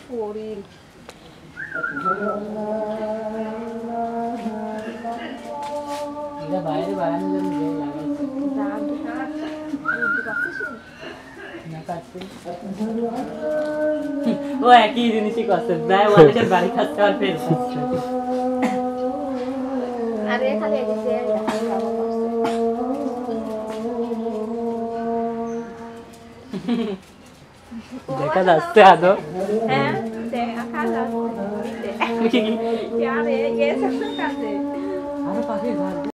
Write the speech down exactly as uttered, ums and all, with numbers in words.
হরিণ এটা বাইরে বাড়ানোর জন্য যে লাগাইছে দাম হাত বুঝতে পারছিস না কাটতে ও একই জিনিসই করছে যায় ওদের বাড়ি খাচ্ছে আর ফের আরে খালি এই যে খাওয়া করছে দেখা যাচ্ছে আদৌ হ্যাঁ দেখা যাচ্ছে আরে এসে কাছে আরো পাখি ঘর